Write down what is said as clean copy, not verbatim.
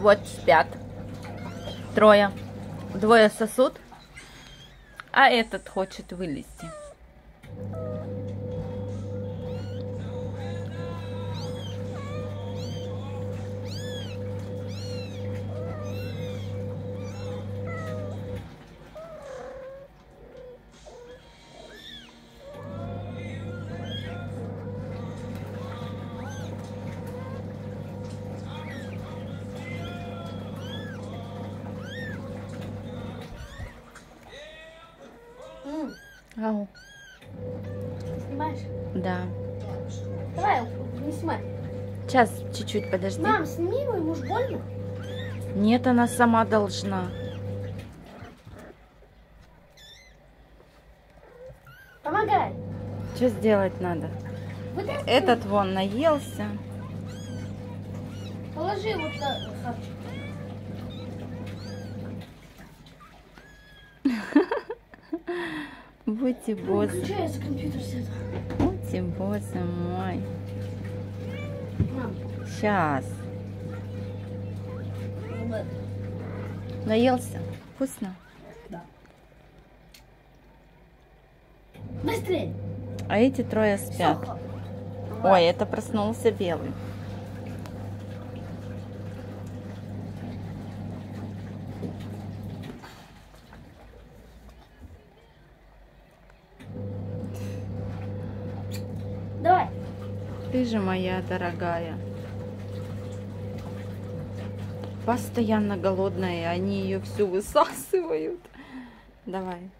вот спят. Трое. Двое сосут, а этот хочет вылезти. Ау. Снимаешь? Да. Давай, не снимай. Сейчас, чуть-чуть, подожди. Мам, сними его, ему ж больно. Нет, она сама должна. Помогай. Что сделать надо? Вытаскивай. Этот вон наелся. Положи вот на хавчик. Будьте боссы. Выключается компьютер с этого. Будьте боссы мой. Мам. Сейчас. Вот. Наелся? Вкусно? Да. Быстрее. А эти трое спят. Сухо. Ой, это проснулся белый. Давай. Ты же моя дорогая. Постоянно голодная, и они ее всю высасывают. Давай.